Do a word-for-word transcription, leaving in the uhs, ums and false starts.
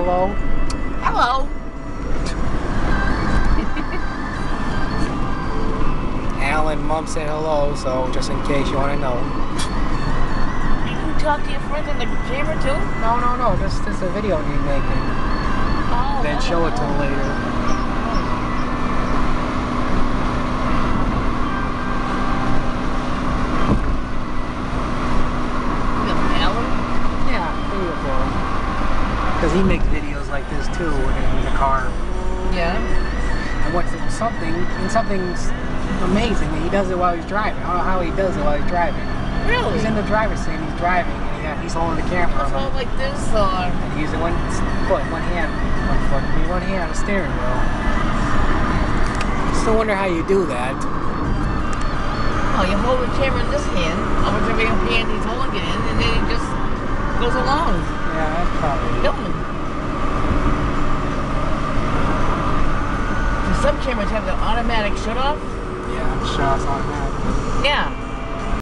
hello? Hello. Alan, Mom said hello, so just in case you want to know. You can talk to your friends on the camera too? No, no, no. Just this is a video you're making. Oh. Then oh, show it to oh. him later. Because he makes videos like this too in the car. Yeah. And what's something, and something's amazing, and he does it while he's driving. I don't know how he does it while he's driving. Really? He's in the driver's seat, he's driving, and he got, he's holding the camera. So like this, or? And he's using one foot, one hand, one foot, one hand on the steering wheel. Still wonder how you do that. Oh, you hold the camera in this hand, or whichever hand he's holding it in, and then he just goes along. Yeah, that's probably Filming. Some cameras have the automatic shut off. Yeah, shut off automatic. Yeah.